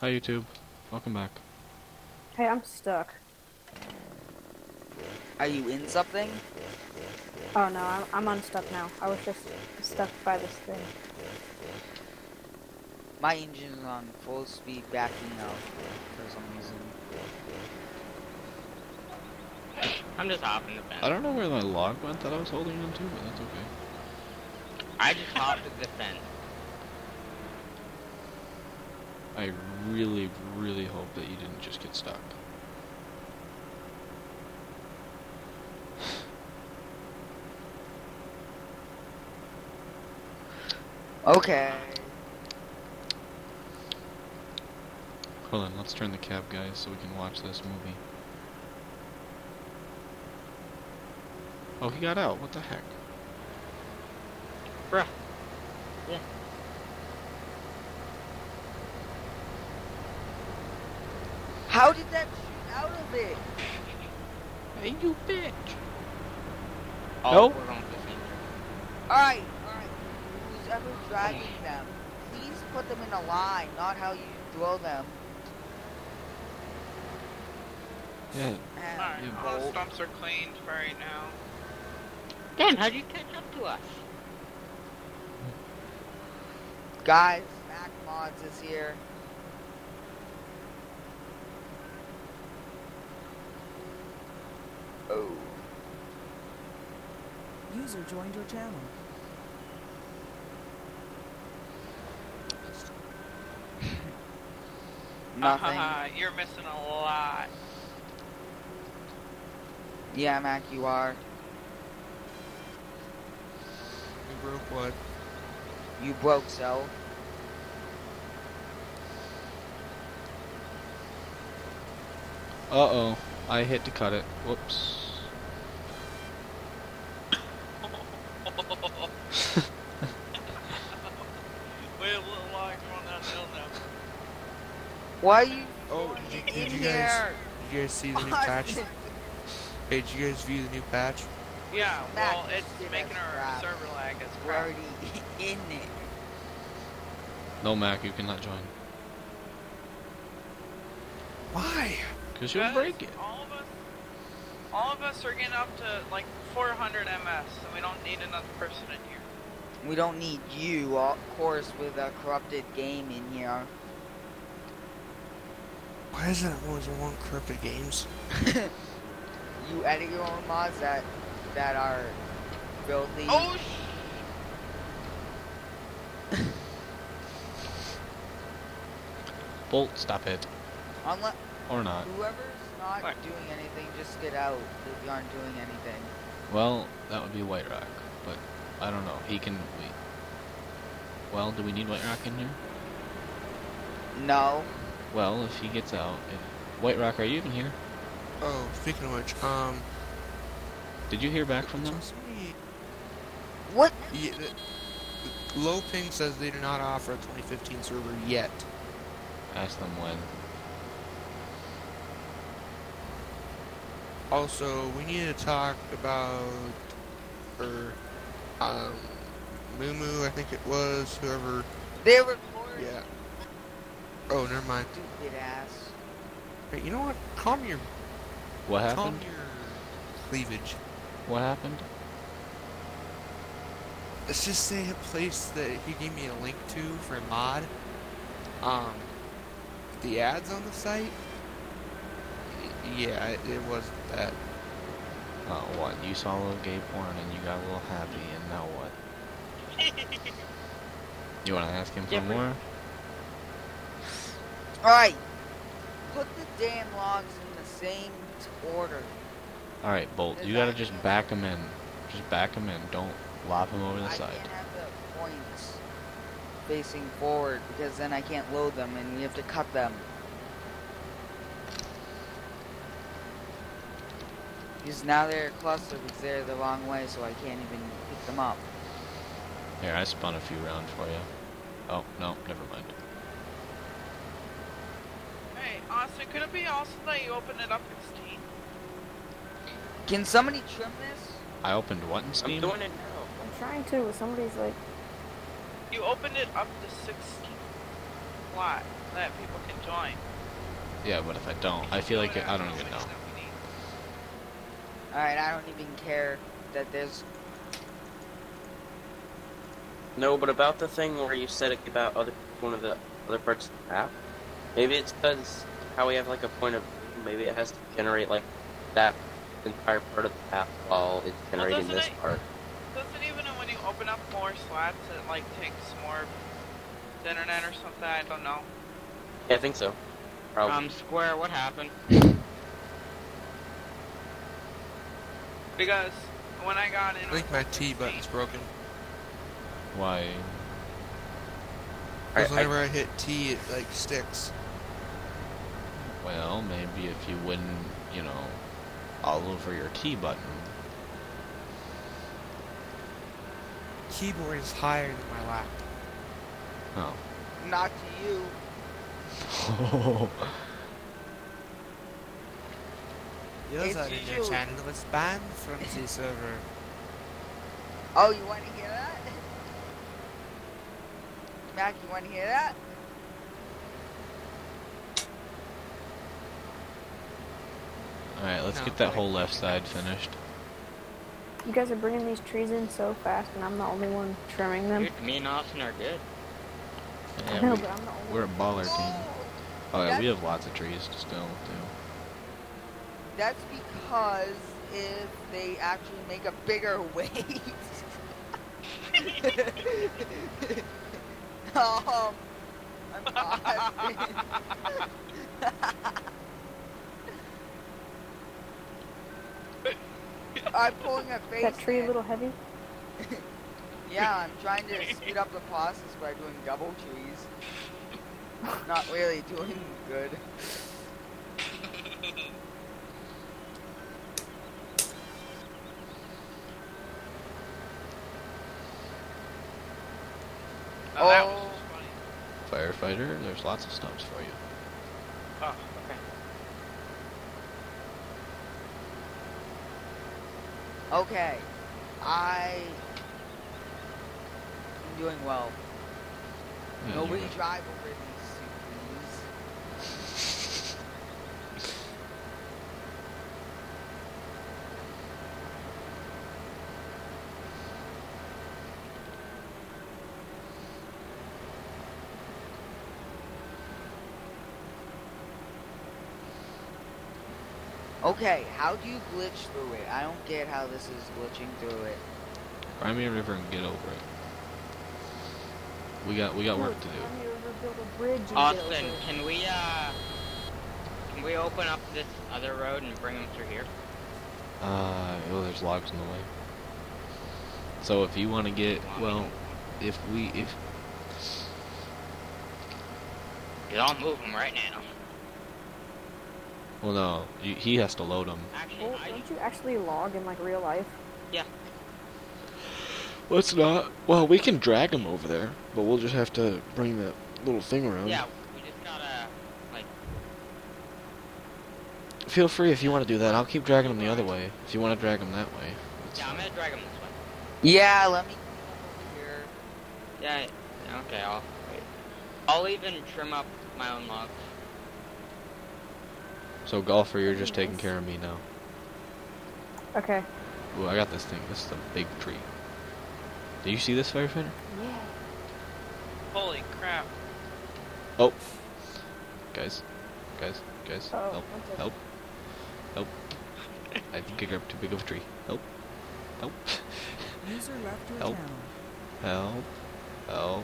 Hi YouTube. Welcome back. Hey, I'm stuck. Are you in something? Oh no, I'm unstuck now. I was just stuck by this thing. My engine is on full speed backing out for some reason. I'm just hopping the fence. I don't know where my log went that I was holding on to, but that's okay. I just hopped the fence. I really, really hope that you didn't just get stuck. Okay. Hold on, let's turn the cab, guys, so we can watch this movie. Oh, he got out. What the heck? Bruh. Yeah. How did that shoot out of it? Hey, you bitch! Oh, Nope. we're going to the Alright. Who's ever driving them, please put them in a line, not how you throw them. Yeah. And Alright, you all the bolt. stumps are cleaned for right now. Damn, how'd you catch up to us? Guys, Mac Mods is here. Oh. User joined your channel. Nothing. You're missing a lot. Yeah, Mac, you are. You broke what? You broke so. Uh-oh. I hit to cut it. Whoops. Wait a little longer on that hill now. Why are you Oh, throwing did it you in guys? here? Did you guys see the new patch? Hey, did you guys view the new patch? Yeah, Mac, well, it's give making us our crap. server lag as We're crap. already in it. No, Mac, you cannot join. Why? Because you'll Guys, break it. all of us are getting up to like 400 MS, so we don't need another person in here. We don't need you, of course, with a corrupted game in here. Why is that always one corrupted games? You edit your own mods that are filthy. Oh, Bolt, stop it. Unless Or not. whoever's not What? doing anything, just get out if you aren't doing anything. Well, that would be White Rock, but I don't know. He can wait. Well, do we need White Rock in here? No. Well, if he gets out, White Rock, are you even here? Oh, speaking of which, Did you hear back from them? somebody, What? yeah, Low Ping says they do not offer a 2015 server yet. Ask them when. Also, we need to talk about, Moo, I think it was, whoever, They recorded. yeah. Oh, never mind. Stupid ass. Hey, you know what? Calm your What happened? cleavage. What happened? Let's just say a place that he gave me a link to for a mod. The ads on the site. Yeah, it wasn't that. Oh, what? You saw a little gay porn and you got a little happy, and now what? You want to ask him for Jeffrey? more? Alright. Put the damn logs in the same order. Alright, Bolt, you gotta just back him in. Just back him in. Don't lop him over the I side. can't have the points facing forward because then I can't load them and we have to cut them. Because now they're clustered because they're the wrong way, so I can't even pick them up. Here, I spun a few rounds for you. Oh, no, never mind. hey, Austin, could it be also that you open it up in Steam? Can somebody trim this? I opened what in I'm Steam? doing it now. I'm trying to. Somebody's like, You opened it up to 16 slot that people can join. fine. Yeah, but if I don't, I feel like I don't even know. Alright, I don't even care that there's... No, but about the thing where you said about one of the other parts of the map, maybe it's because how we have like a point of view, maybe it has to generate like that entire part of the map while it's generating this part. Doesn't even when you open up more slats, it like takes more internet or something? I don't know. Yeah, I think so. Probably. Square, what happened? Because when I got in, I think my T button's broken. Why? Because whenever I hit T, it like sticks. Well, maybe if you wouldn't, you know, all over your T button. Keyboard is higher than my lap. Oh. Not to you. User It's in you. your channel was banned from the server. Oh, you want to hear that? Mac, you want to hear that? Alright, let's No, get that wait. whole left side finished. You guys are bringing these trees in so fast, and I'm the only one trimming them. Dude, me and Austin are good. I Yeah, know, but I'm the only we're a baller team. Oh yeah, That's- we have lots of trees still, too. That's because if they actually make a bigger weight. I'm Austin. I'm pulling a face. That tree a in. little heavy? Yeah, I'm trying to speed up the process by doing double trees. Not really doing good. now that was Oh. just funny. Firefighter, there's lots of stumps for you. Oh, okay. Okay, I am doing well. Yeah, Nobody you- drive over these, please. Okay, how do you glitch through it? I don't get how this is glitching through it. Climb a river and get over it. We got work to do. Climb the river, build a bridge, and get Austin, over it. can we open up this other road and bring them through here? Oh, there's logs in the way. So if you want to get, well, if Cause I'll move them right now. well, no, he has to load them. Actually, Well, don't you actually log in like real life? Let's not. Well, we can drag him over there, but we'll just have to bring that little thing around. yeah, we just gotta, like, Feel free if you want to do that. I'll keep dragging him the other way. If you want to drag him that way. It's yeah, I'm fine. gonna drag them this way. Yeah, let me come over here. Yeah, okay, I'll wait. I'll even trim up my own logs. So golfer, you're just taking care of me now. Okay. Ooh, I got this thing. This is a big tree. Do you see this, firefighter? Yeah. Holy crap. Oh, guys, Oh, help, okay. help. I think I grabbed too big of a tree. Help. User left your Help. channel. Help.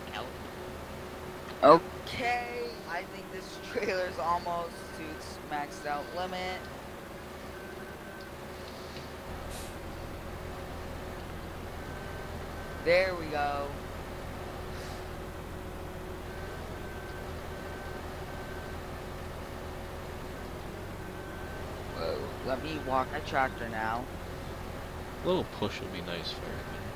Okay, I think this trailer's almost to its maxed out limit. There we go. Whoa, let me walk a tractor now. A little push would be nice, firefighter.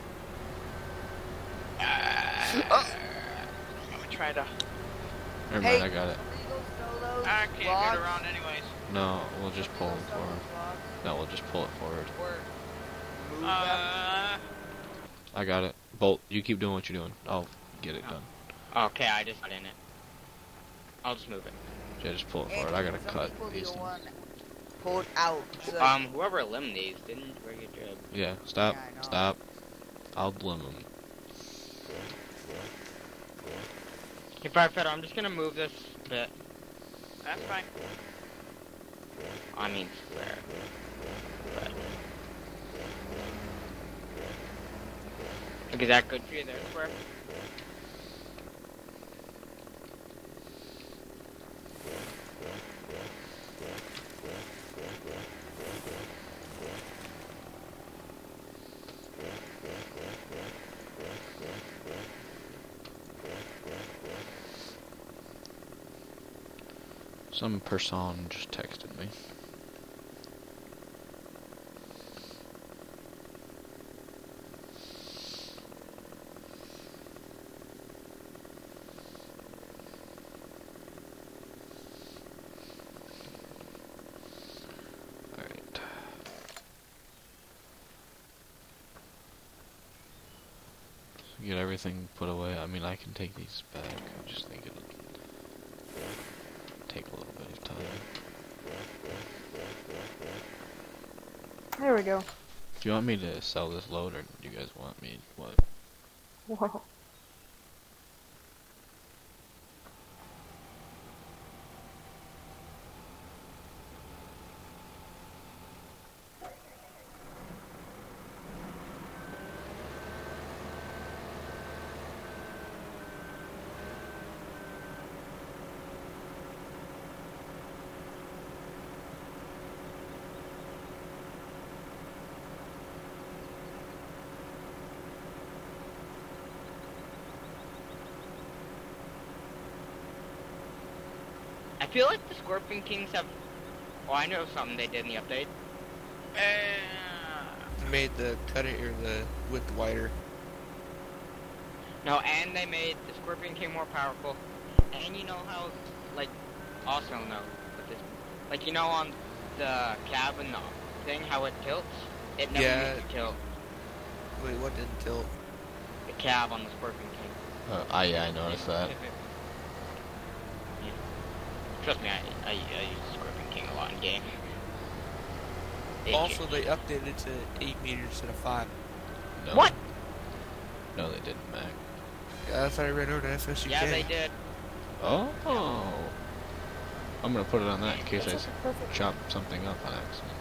I'm gonna try to. Never Hey. mind, I got it. Legal solos, I can't logs, get around anyways. No, we'll just pull legal him forward. solos, logs, No, we'll just pull it forward. or move them. I got it. Bolt, you keep doing what you're doing. I'll get it done. Okay, I just got in it. I'll just move it. Yeah, just pull it And forward. I gotta some cut people these. don't want pulled out. So Whoever eliminated these didn't do a very good job. Yeah, stop, Yeah, I know. stop. I'll bloom them. Hey, Firefighter, I'm just gonna move this bit. That's fine. I mean, square. But... Look, is that good for you there, Square? Some person just texted me. Alright. Get everything put away. I mean, I can take these back. I just think it'll take a little bit of time. There we go. Do you want me to sell this load, or do you guys want me what? Whoa. I feel like the Scorpion Kings have... Oh, I know something they did in the update. Made the cut it or the width wider. No, and they made the Scorpion King more powerful. And you know how, like, also no, but this, like, you know on the cab and the thing, how it tilts? It never Yeah. used to tilt. Wait, what didn't tilt? The cab on the Scorpion King. Yeah, I noticed that. Yeah. Trust me, I use Scorpion King a lot in game. Also, they updated it to 8 meters instead of 5. No. What? No, they didn't, Mac. Yeah, that's what I read over to FSUK. Yeah, they did. Oh. I'm gonna put it on that in case I That's like a perfect. chop something up on accident.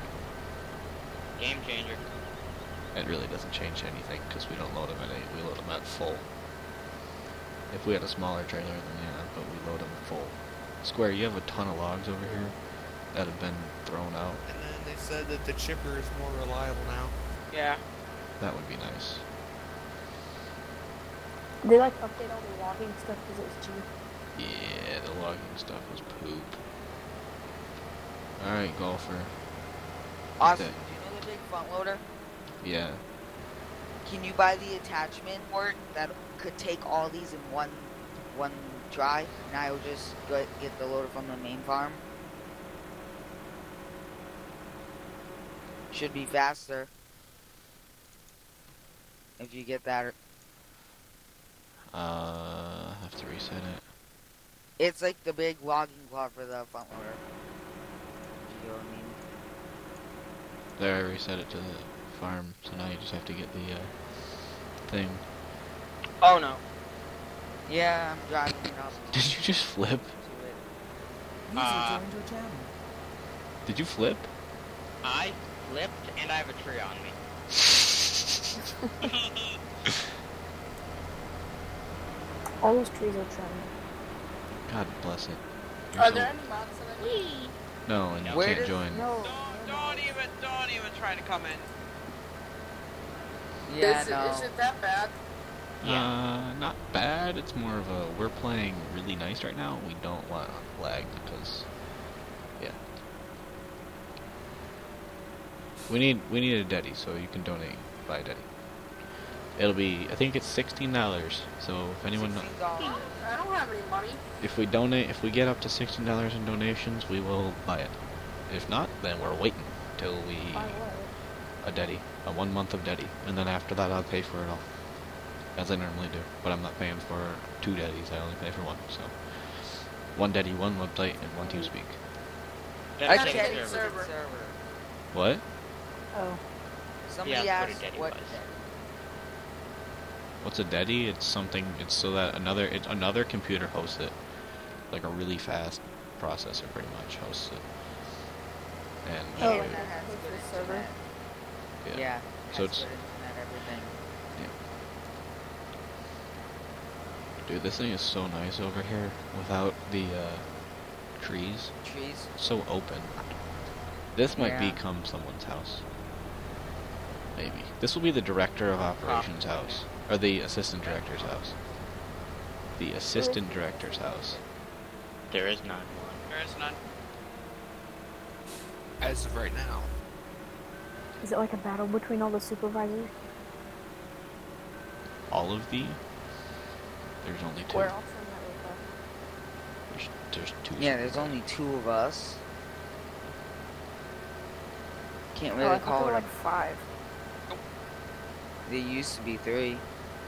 Game changer. It really doesn't change anything because we don't load them at 8. We load them at full. If we had a smaller trailer, then yeah, but we load them at full. Square, you have a ton of logs over here that have been thrown out. And then they said that the chipper is more reliable now. Yeah. That would be nice. They like update all the logging stuff because it was cheap. Yeah, the logging stuff was poop. Alright, golfer. Austin, Okay. do you know the big front loader? Yeah. Can you buy the attachment for it that could take all these in one try? And I will just get the loader from the main farm. Should be faster. If you get that. Have to reset it. It's like the big logging claw for the front loader. You know what I mean? There, I reset it to the farm, so now you just have to get the, thing. Oh no. Yeah, I'm driving it up Did you just flip? to it. Did you flip? I flipped and I have a tree on me. All those trees are trimmed. God bless it. You're Are so- there any mods in it? No, and you Where can't does- join. No. Don't even try to come in. Yeah, is, no. Is it that bad? Not bad. It's more of a, we're playing really nice right now. We don't want lag because, yeah. We need a Deddy, so you can donate, buy a Deddy. It'll be, I think it's $16. So if anyone, $16. I don't have any money. if we get up to $16 in donations, we will buy it. If not, then we're waiting till we By what? a Deddy, a 1 month of Deddy, and then after that I'll pay for it all, as I normally do. But I'm not paying for 2 Deddies. I only pay for 1. So One Daddy, one website, and one TeamSpeak. Dedicated Dedicated server. server. What? Oh. Somebody Yeah, that's asked what a what. Deddy was. What's a Deddy? It's something. It's so that another computer hosts it, like a really fast processor, pretty much hosts it. And Oh, Yeah, like that a has hosted good server? internet. yeah. Yeah. So has it's- good internet, everything. Dude, this thing is so nice over here without the trees. Trees. So open. This might Yeah. become someone's house. Maybe. This will be the director of operations house. Or the assistant director's house. The assistant director's house. There is none. There is none. As of right now. Is it like a battle between all the supervisors? All of the? There's only two. Where else in that was There's two. Yeah, there's only 2 of us. Can't Oh, really I thought call there it. were like 5. There used to be 3.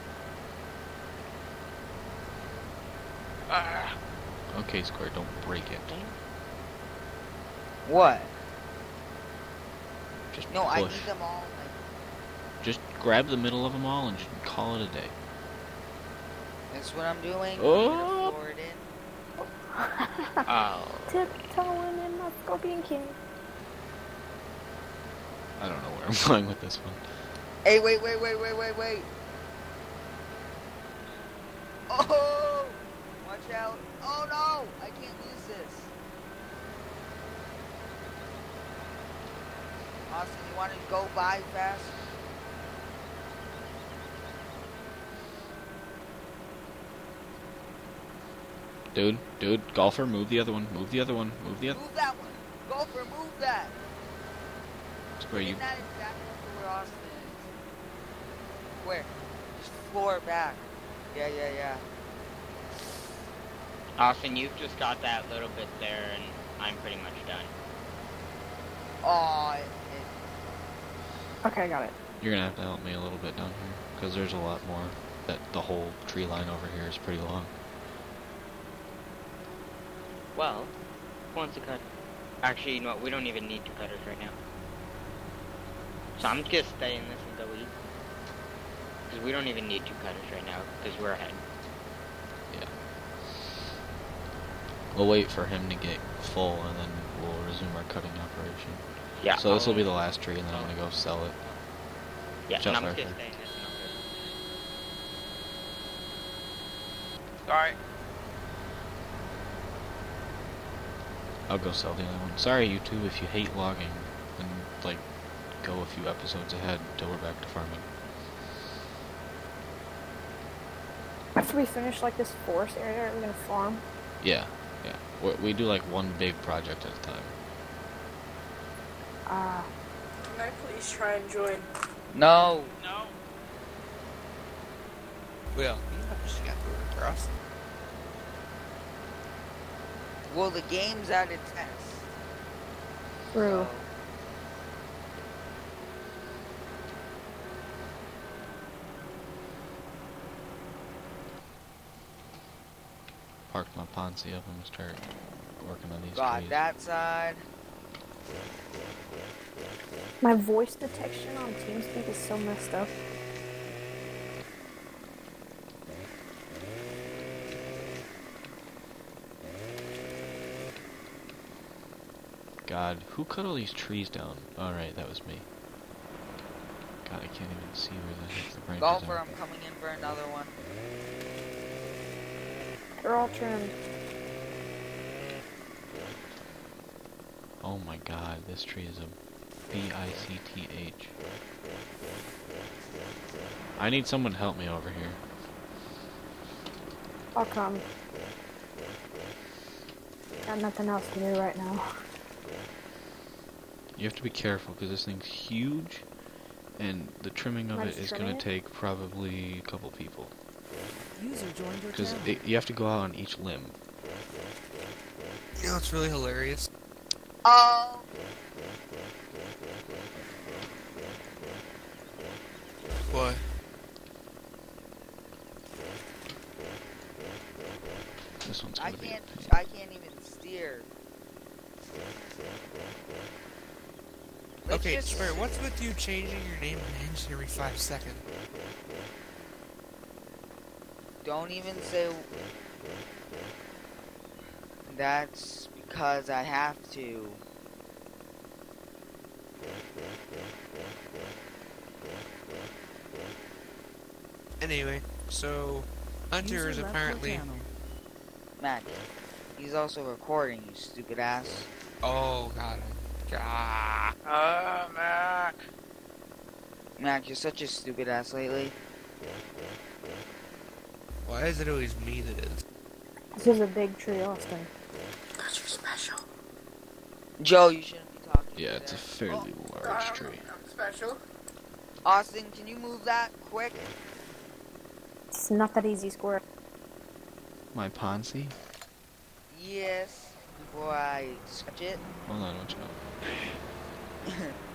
Ah, Okay, Square, don't break it. What? Just No, push. I need them all. Like, Just grab the middle of them all and just call it a day. that's what I'm doing. Oh. I'm gonna floor it in. Oh. Tiptoeing in my Scorpion King. I don't know where I'm going with this one. Hey, wait. Oh! Watch out. Oh no! I can't lose this. Austin, you want to go by fast? Dude, golfer, move the other one. Move the other one. Move the other. Move that one. Gopher, move that. Square, you. Get that exactly to where Austin is. Where? Just floor back. Yeah. Austin, you've just got that little bit there, and I'm pretty much done. Oh, Okay, I got it. You're gonna have to help me a little bit down here, because there's a lot more. That the whole tree line over here is pretty long. Well, who wants to cut? Actually, you know what? We don't even need 2 cutters right now. So I'm just gonna stay in this and go eat. Because we don't even need 2 cutters right now, because we're ahead. Yeah. We'll wait for him to get full, and then we'll resume our cutting operation. Yeah. So this will be the last tree, and then I'm gonna go sell it. Yeah, Jump and I'm right just there. gonna stay in this and I'll go. sorry. I'll go sell the other one. Sorry, you two, if you hate logging, then like go a few episodes ahead until we're back to farming. After we finish like this forest area, are we gonna farm? Yeah. We do like one big project at a time. Can I please try and join? no. No. Well, you just got to go across. Well, the game's at its test. True. So, Park my Ponzi up and start working on these got trees. that side. My voice detection on TeamSpeak is so messed up. God, who cut all these trees down? Alright, that was me. God, I can't even see where the heck the branches Golfer, are. I'm coming in for another one. They're all trimmed. Oh my god, this tree is a B-I-C-T-H. I need someone to help me over here. I'll come. Got nothing else to do right now. You have to be careful because this thing's huge, and the trimming of Mine's it is trimming going it? to take probably a couple people. User joined your Because channel. you have to go out on each limb. You know, it's really hilarious. Oh! This this one's I gonna be. can't even steer. Let's Okay, just- Square, what's with you changing your name and names every 5 seconds? Don't even say. That's because I have to. Anyway, so Hunter is User left your apparently. channel. Mac, he's also recording, you stupid ass. Oh, got him. Ah. Mac. Mac, you're such a stupid ass lately. Why is it always me that is? This is a big tree, Austin. Joe, you shouldn't be talking. Yeah, to it's a that. fairly large tree. Austin, can you move that quick? It's not that easy, Square. My Ponzi? Yes. Before I scratch it. Hold on, watch out.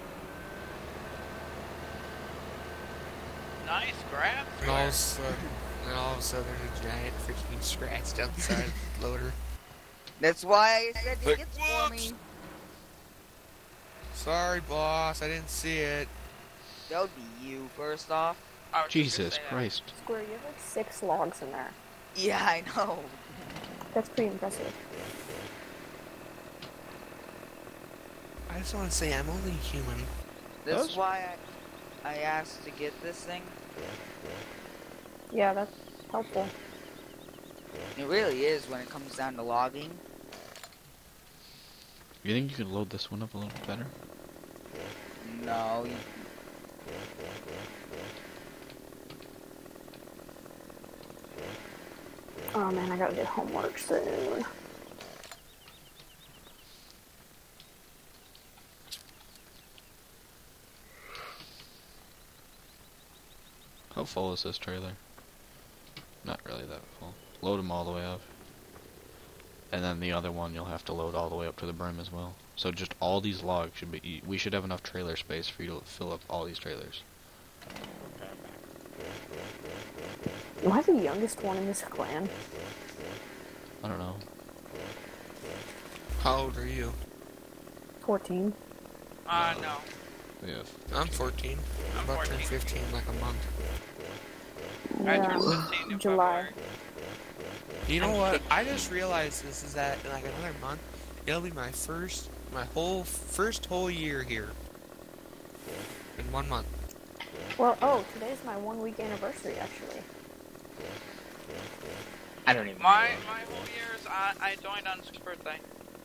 Nice grab. And all of a sudden, there's a giant freaking scratch down the side of the loader. That's why I said Like, tickets for me. whoops. Sorry, boss, I didn't see it. That would be you, first off. I was just gonna Jesus say that. Christ. Square, you have like 6 logs in there. Yeah, I know. That's pretty impressive. I just want to say I'm only human. That's Those- why I asked to get this thing. Yeah, that's helpful. It really is when it comes down to logging. You think you could load this one up a little bit better? No, Oh man, I gotta do homework soon. How full is this trailer? Not really that full. Load them all the way up. And then the other one you'll have to load all the way up to the brim as well. So just all these logs should be... We should have enough trailer space for you to fill up all these trailers. Am I the youngest one in this clan? I don't know. How old are you? 14. No. We have... I'm 14. I'm I'm about to turn 14. 15 in like a month. I Yeah, turned 15 in July. February. You know what? I just realized this is that in like another month, it'll be my first whole year here. In 1 month. Well, oh, today's my 1 week anniversary, actually. I don't even. My whole year is I joined on his birthday.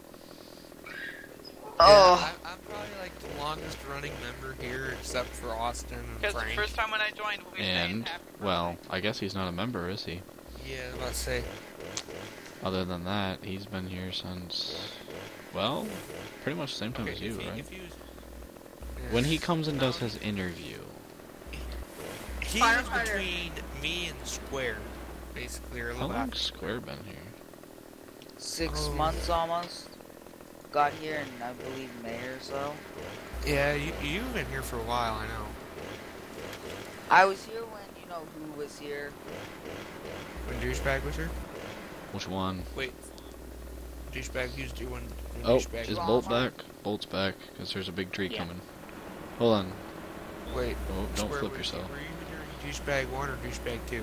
Oh. Yeah, I'm probably like the longest running member here, except for Austin and Because the Frank. first time when I joined, we sang And, Happy well, Birthday. I guess he's not a member, is he? Yeah, I was about to say. Other than that, he's been here since... Well, pretty much the same time Okay, as you, if he- right? if he was- When he comes and does his interview. He was Firefighter. between me and Square, basically, or a How little long's after. Square been here? 6 Oh. months almost. Got here in, I believe, May or so. Yeah, you've been here for a while, I know. I was here when, you know who was here. When Douchebag was here? Which one? Wait. Douchebag used to when Oh, Douchebag is Wrong Bolt one. back? Bolt's back, because there's a big tree Yeah. coming. Hold on. Wait. Oh, don't Square, flip were- yourself. Were you hearing Douchebag 1 or Douchebag 2?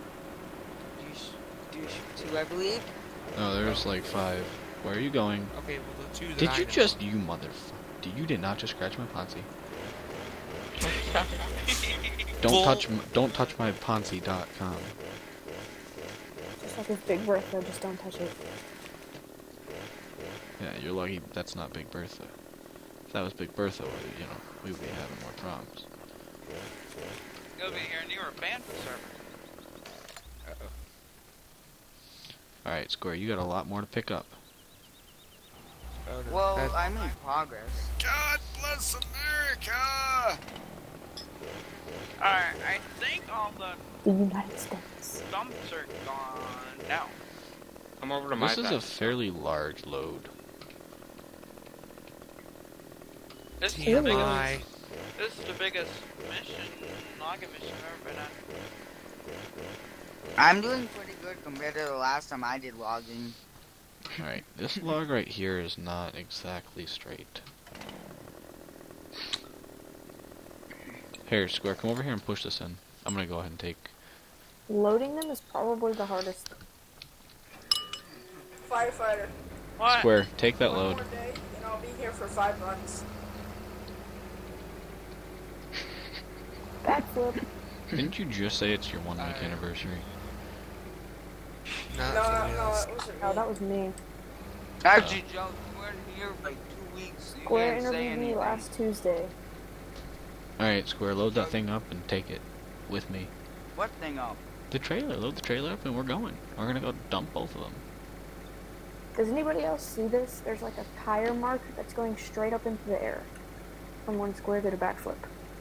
Douche 2, I believe. No, there's like 5. Where are you going? Okay, well the 2 that Did I you know just... of. You motherfucker. You did not just scratch my Ponzi. Don't touch my Ponzi.com. Just like with Big Bertha, just don't touch it. Yeah, you're lucky that's not Big Bertha. If that was Big Bertha, you know, we would be having more problems. You'll be here and you were banned from server. Alright, Square, you got a lot more to pick up. Oh, no. Well, That- I'm in progress. God bless America! Alright, I think all the The United States. dumps are gone now. Come over to my This is side. a fairly large load. This is the biggest, TMI. this is the biggest mission, login mission I've ever been on. I'm doing pretty good compared to the last time I did logging. Alright, this log right here is not exactly straight. Here, Square, come over here and push this in. I'm gonna go ahead and take... Loading them is probably the hardest. Firefighter. What? Square, take that One load. more day, and I'll be here for 5 months. Backflip. Didn't you just say it's your 1 week anniversary? No, No, that's somebody no, else. it wasn't Oh, me. that was me. Actually, Joe, you weren't here for like 2 weeks. So you Square can't say interviewed me anything. last Tuesday. Alright, Square, load that thing up and take it with me. What thing up? The trailer, load the trailer up and we're going. We're gonna go dump both of them. Does anybody else see this? There's like a tire mark that's going straight up into the air. From one Square did a backflip.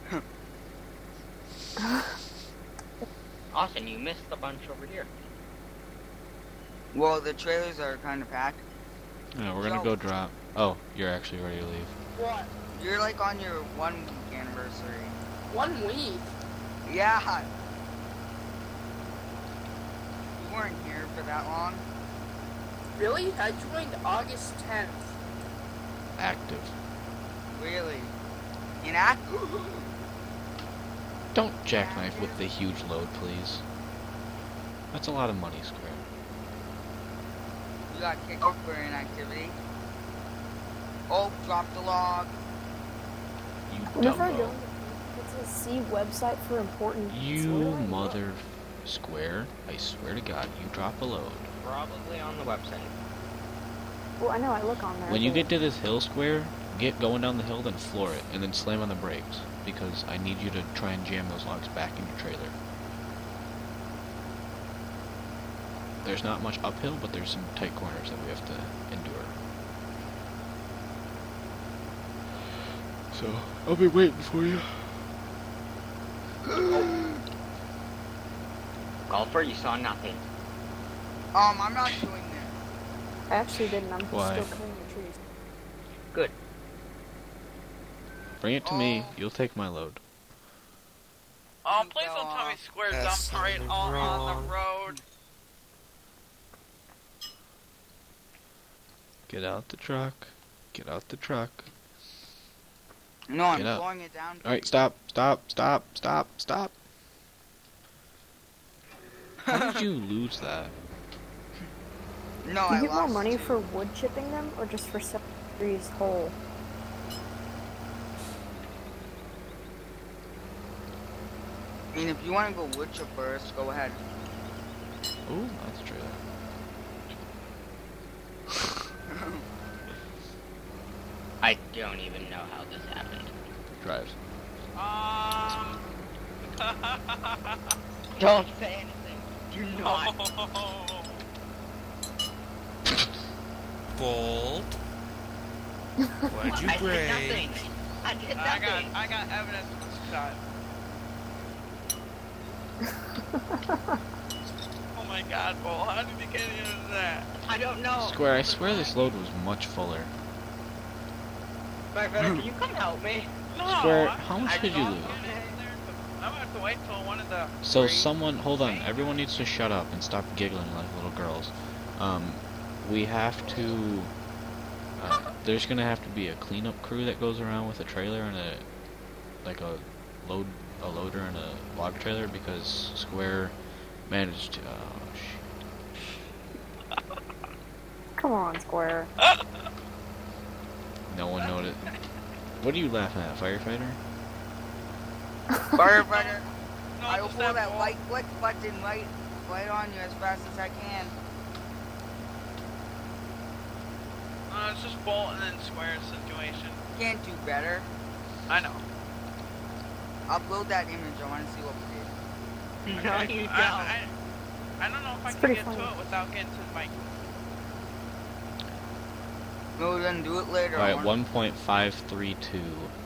Austin, you missed a bunch over here. Well, the trailers are kind of packed. Yeah, we're gonna go drop. Oh, you're actually ready to leave. What? You're like on your 1 week anniversary. 1 week? Yeah. You weren't here for that long. Really? I joined August 10th. Active. Really? Inactive? Don't jackknife with the huge load, please. That's a lot of money, Square. You got kicked off for inactivity. Oh, drop the log. You Whenever I go, dumbo. it's a C website for important. You so what do I do? mother... Square, I swear to God, you drop a load. Probably on the website. Well, I know I look on there. When you but- get to this hill, Square, get going down the hill, then floor it, and then slam on the brakes. Because I need you to try and jam those logs back in your trailer. There's not much uphill, but there's some tight corners that we have to endure. So, I'll be waiting for you. Golfer, you saw nothing. I'm not doing this. I actually didn't. I'm Why? still cutting the trees. Good. Bring it to me, you'll take my load. Oh, You please go don't tell me off. Square That's dumped right something on wrong. the road. Get out the truck. Get out the truck. No, I'm Get up. slowing it down. Alright, stop, stop, stop, stop, stop. How did you lose that? No, Do I you get more lost money two. for wood chipping them, or just for setting trees whole? I mean, if you want to go wood chip first, go ahead. Ooh, that's true. I don't even know how this happened. Drives. Don't say anything. Do not. Bolt. Why'd you I break? did nothing. I did nothing. I got evidence of this shot. Oh my god, Bull, how did you get into that? I don't know. Square, I swear this load was much fuller. My brother, can you come help me? No, Square, I- how much I did you thought lose? we were in there, I'm gonna have to wait till one of the So three- someone, hold on, everyone needs to shut up and stop giggling like little girls. We have to, there's gonna have to be a cleanup crew that goes around with a trailer and a loader and a log trailer because Square managed to, oh shit. Come on, Square. No one noticed. What are you laughing at, firefighter? Firefighter, No, I will just pull that Bull. white click button right on you as fast as I can. It's just Bolt and then Square situation. Can't do better. I know. Upload that image. I want to see what we did. No, Okay? you don't. I don't know if I It's can pretty get funny. to it without getting to the mic. No, we're gonna do it later. I Alright, wanna- 1.532.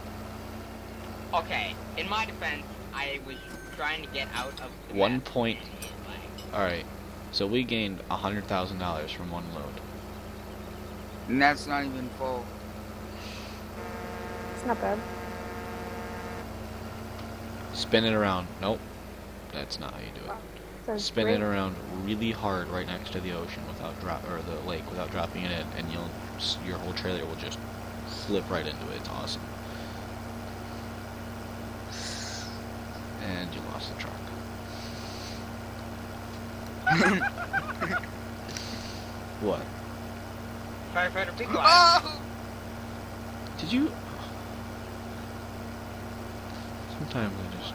Okay, in my defense, I was trying to get out of the One map point. and it, like, Alright, so we gained $100,000 from one load. And that's not even full. It's not bad. Spin it around. Nope. That's not how you do it. 'Cause spin it Drake- around really hard right next to the ocean without or the lake without dropping it in, and your whole trailer will just flip right into it. It's awesome. And you lost the truck. What? Firefighter, be quiet. Oh! Did you? Sometimes I just.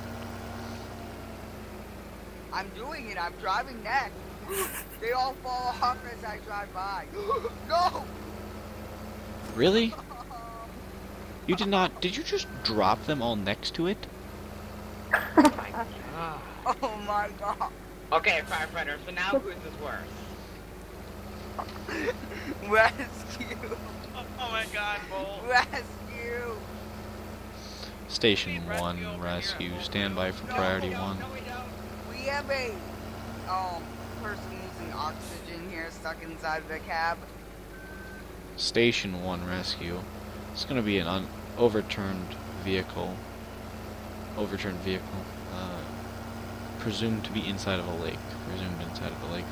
I'm doing it. I'm driving next. They all fall off as I drive by. No! Really? You did not. Did you just drop them all next to it? Oh my god. Oh my god. Okay, firefighter, so now whose is worse? Rescue. Oh my god, Bolt. Rescue. Station Need rescue 1, over rescue. here. Stand by for No, priority we don't, 1. No, we don't. We have a person using oxygen here stuck inside the cab. Station 1, rescue. It's gonna be an overturned vehicle. Overturned vehicle. Presumed to be inside of a lake. Presumed inside of a lake.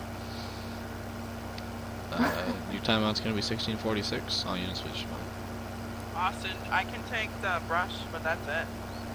Your timeout's gonna be 16:46. All units switch. Austin, I can take the brush, but that's it.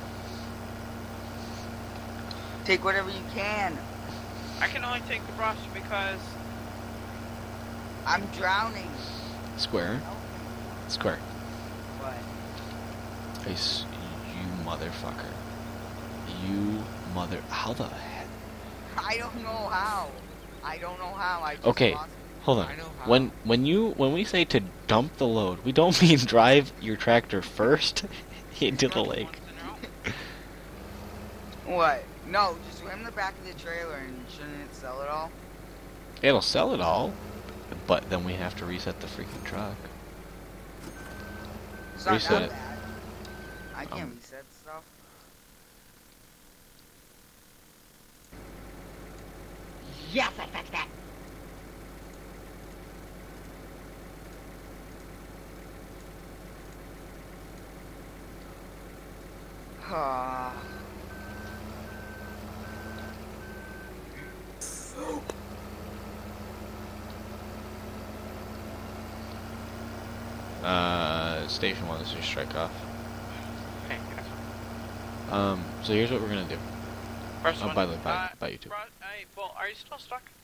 Take whatever you can. I can only take the brush because I'm drowning. Square. Square. What? Face, you motherfucker. You mother. How the heck? I don't know how. I don't know how. I just Okay. lost Hold on. I know how. When we say to dump the load, we don't mean drive your tractor first into the brush lake. once in a row. What? No, just swim the back of the trailer and shouldn't it sell it all? It'll sell it all, but then we have to reset the freaking truck. It's not Reset that it. bad. I can't reset stuff. Yes, I fixed that. Ah. Station 1 is your strike off. Okay, that's fine. So here's what we're gonna do. First Oh, one. by the way, bye you too. Hey, Bolt, are you still stuck?